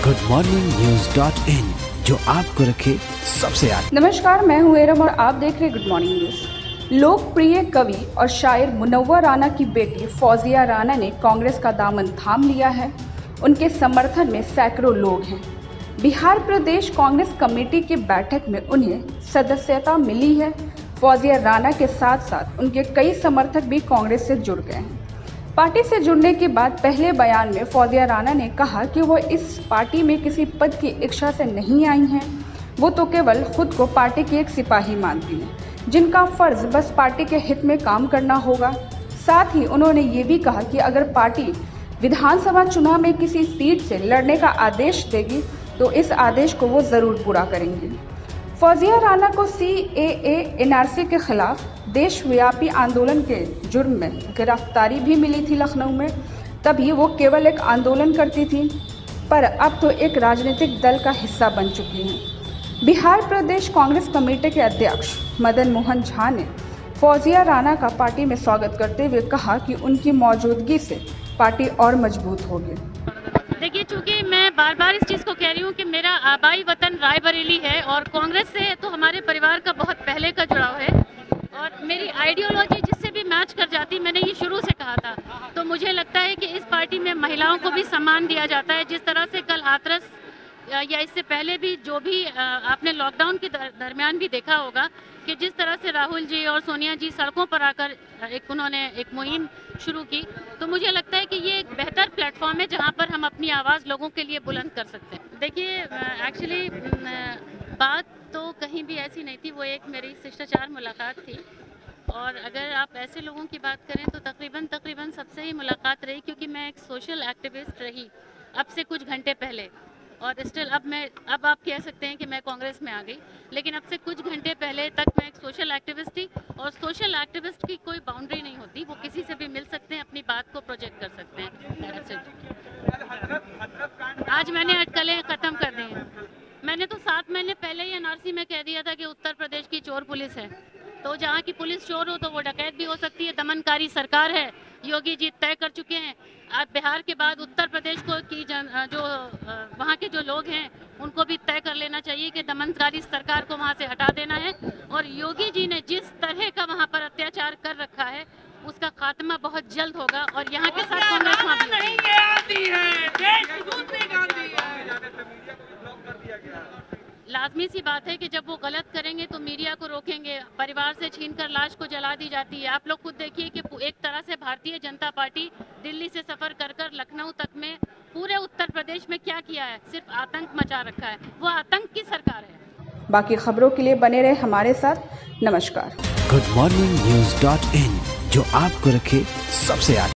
goodmorningnews.in, जो आपको रखे सबसे आगे। नमस्कार, मैं हूं एरम और आप देख रहे गुड मॉर्निंग न्यूज। लोकप्रिय कवि और शायर मुनव्वर राना की बेटी फौजिया राना ने कांग्रेस का दामन थाम लिया है। उनके समर्थन में सैकड़ों लोग हैं। बिहार प्रदेश कांग्रेस कमेटी की बैठक में उन्हें सदस्यता मिली है। फौजिया राना के साथ साथ उनके कई समर्थक भी कांग्रेस से जुड़ गए हैं। पार्टी से जुड़ने के बाद पहले बयान में फौजिया राना ने कहा कि वो इस पार्टी में किसी पद की इच्छा से नहीं आई हैं। वो तो केवल खुद को पार्टी की एक सिपाही मानती हैं, जिनका फर्ज बस पार्टी के हित में काम करना होगा। साथ ही उन्होंने ये भी कहा कि अगर पार्टी विधानसभा चुनाव में किसी सीट से लड़ने का आदेश देगी तो इस आदेश को वो ज़रूर पूरा करेंगे। फौजिया राना को CAA NRC के खिलाफ देशव्यापी आंदोलन के जुर्म में गिरफ्तारी भी मिली थी लखनऊ में। तभी वो केवल एक आंदोलन करती थी, पर अब तो एक राजनीतिक दल का हिस्सा बन चुकी हैं। बिहार प्रदेश कांग्रेस कमेटी के अध्यक्ष मदन मोहन झा ने फौजिया राना का पार्टी में स्वागत करते हुए कहा कि उनकी मौजूदगी से पार्टी और मजबूत होगी। देखिए, चूंकि मैं बार बार इस चीज़ को कह रही हूँ कि मेरा आबाई वतन रायबरेली है और कांग्रेस से तो हमारे परिवार का बहुत पहले का जुड़ाव है और मेरी आइडियोलॉजी जिससे भी मैच कर जाती, मैंने ये शुरू से कहा था। तो मुझे लगता है कि इस पार्टी में महिलाओं को भी सम्मान दिया जाता है। जिस तरह से कल हाथरस या इससे पहले भी जो भी आपने लॉकडाउन के दरमियान भी देखा होगा कि जिस तरह से राहुल जी और सोनिया जी सड़कों पर आकर उन्होंने एक मुहिम शुरू की, तो मुझे लगता है कि ये एक बेहतर प्लेटफॉर्म है जहां पर हम अपनी आवाज़ लोगों के लिए बुलंद कर सकते हैं। देखिए, एक्चुअली बात तो कहीं भी ऐसी नहीं थी, वो एक मेरी शिष्टाचार मुलाकात थी और अगर आप ऐसे लोगों की बात करें तो तकरीबन सबसे ही मुलाकात रही, क्योंकि मैं एक सोशल एक्टिविस्ट रही अब से कुछ घंटे पहले और स्टिल अब आप कह सकते हैं कि मैं कांग्रेस में आ गई, लेकिन अब से कुछ घंटे पहले तक मैं एक सोशल एक्टिविस्ट थी और सोशल एक्टिविस्ट की कोई बाउंड्री नहीं होती, वो किसी से भी मिल सकते हैं, अपनी बात को प्रोजेक्ट कर सकते हैं। आज मैंने अटकलें ख़त्म कर दी हैं। मैंने तो 7 महीने पहले ही NRC में कह दिया था कि उत्तर प्रदेश की चोर पुलिस है, तो जहाँ की पुलिस चोर हो तो वो डकैत भी हो सकती है। दमनकारी सरकार है, योगी जी तय कर चुके हैं। आज बिहार के बाद उत्तर प्रदेश को की जो वहाँ के जो लोग हैं उनको भी तय कर लेना चाहिए कि दमनकारी सरकार को वहाँ से हटा देना है और योगी जी ने जिस तरह का वहाँ पर अत्याचार कर रखा है उसका खात्मा बहुत जल्द होगा और यहाँ के साथ कांग्रेस लाजमी सी बात है कि जब वो गलत करेंगे तो मीडिया को रोकेंगे, परिवार से छीनकर लाश को जला दी जाती है। आप लोग खुद देखिए कि एक तरह से भारतीय जनता पार्टी दिल्ली से सफर कर लखनऊ तक में पूरे उत्तर प्रदेश में क्या किया है, सिर्फ आतंक मचा रखा है। वो आतंक की सरकार है। बाकी खबरों के लिए बने रहे हमारे साथ। नमस्कार। goodmorningnews.in, जो आपको रखे सबसे आगे।